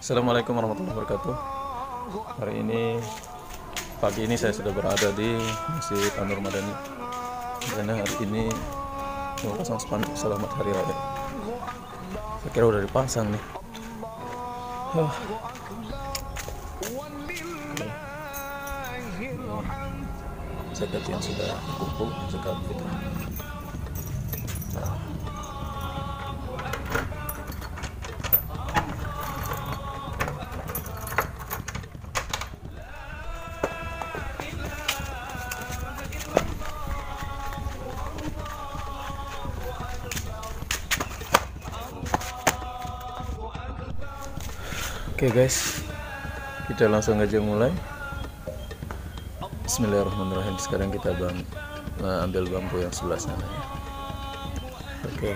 Assalamualaikum warahmatullahi wabarakatuh. Hari ini pagi ini saya sudah berada di Masjid An-Nur Madani. Karena hari ini mau pasang spanduk Selamat Hari Raya. Saya kira udah dipasang nih. Zakat yang sudah dikumpul, zakat fitrah. Oke guys, kita langsung aja mulai. Bismillahirrahmanirrahim. Sekarang kita ambil bambu yang sebelah sana ya. Oke.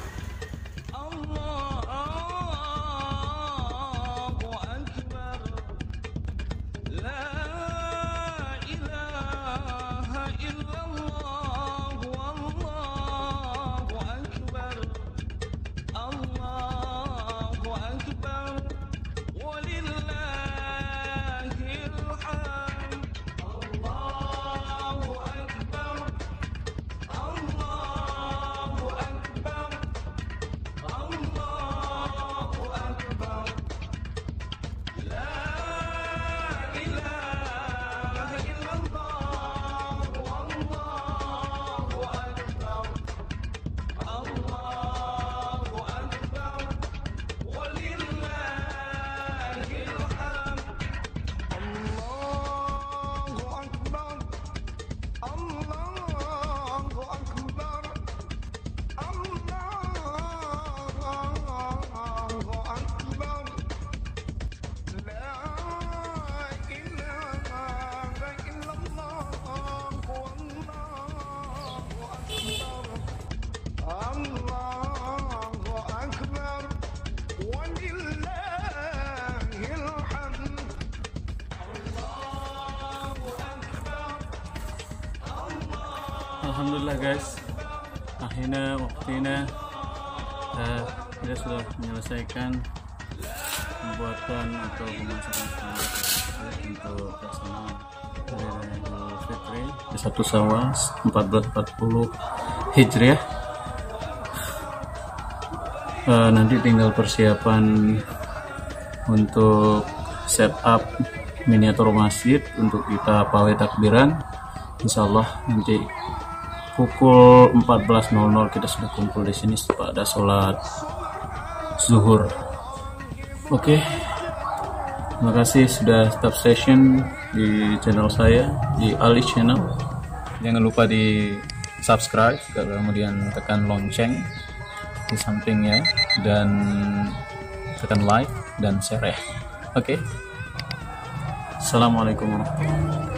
Alhamdulillah guys, akhirnya waktunya kita sudah menyelesaikan pembuatan atau pemasakan untuk pelaksanaan Hari Raya Idul Fitri 1 Syawal 1440 Hijriah. Nanti tinggal persiapan untuk setup miniatur masjid untuk kita pawai takbiran. Insyaallah nanti pukul 14.00 kita sudah kumpul di sini pada sholat zuhur. Oke, terima kasih sudah stop session di channel saya di Ali Channel. Jangan lupa di subscribe, kemudian tekan lonceng di sampingnya dan tekan like dan share ya. Oke, assalamualaikum warahmatullahi wabarakatuh.